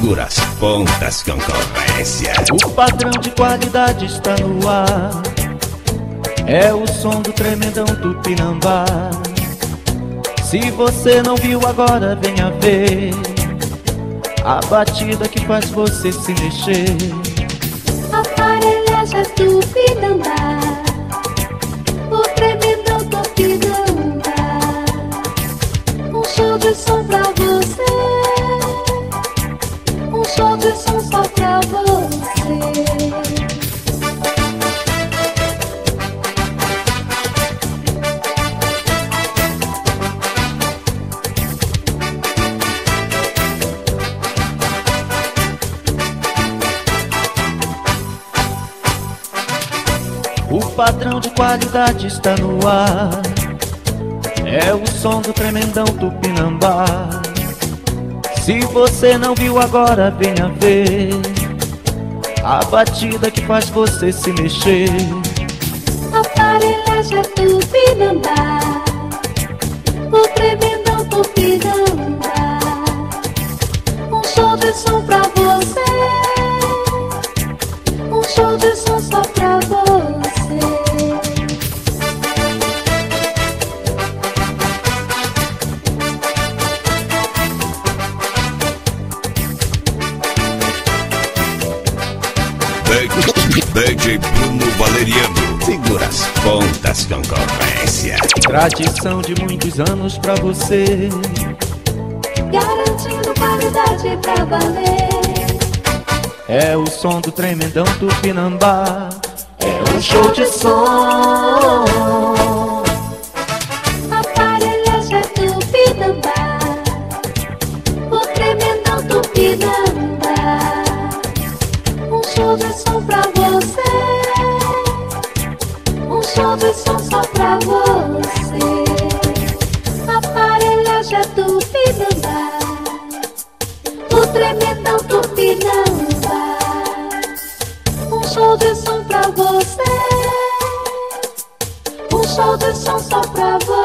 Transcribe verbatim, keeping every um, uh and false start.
Segura as pontas, concorrência. O padrão de qualidade está no ar. É o som do tremendão Tupinambá. Se você não viu agora, venha ver a batida que faz você se mexer. Aparelhagem é Tupinambá, o tremendão Tupinambá. Um show de som pra você, um show de som só pra você. O padrão de qualidade está no ar. É o som do tremendão Tupinambá. Se você não viu agora, venha ver a batida que faz você se mexer. Aparelhagem é Tupinambá, o tremendão Tupinambá. Um show de som pra você, um show de som só pra você. D J Bruno Valeriano. Segura as pontas, concorrência. Tradição de muitos anos pra você, Garantindo qualidade pra valer. é o som do tremendão Tupinambá. É um show de som. Aparelhagem é Tupinambá, o tremendão Tupinambá. Um show de som pra você, um show de som só pra você. Aparelhagem é Tupinambá, o tremendão Tupinambá. Um show de som pra você, um show de som só pra você.